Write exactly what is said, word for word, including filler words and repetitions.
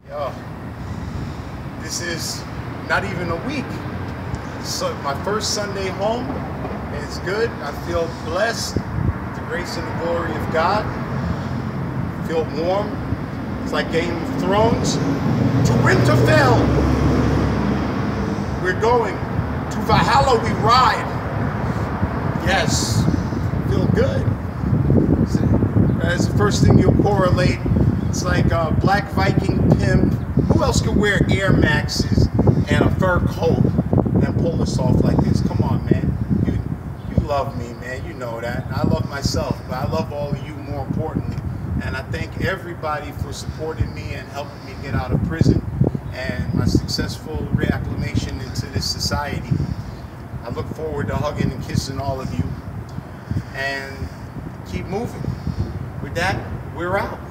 Oh, this is not even a week. So my first Sunday home, and it's good. I feel blessed, the grace and the glory of God. I feel warm. It's like Game of Thrones. To Winterfell, we're going. To Valhalla we ride. Yes, feel good. That's the first thing you'll correlate. It's like a black Viking pimp. Who else could wear Air Maxes and a fur coat and pull this off like this? Come on, man. You, you love me, man. You know that. I love myself, but I love all of you more importantly. And I thank everybody for supporting me and helping me get out of prison and my successful reacclimation into this society. I look forward to hugging and kissing all of you and keep moving. With that, we're out.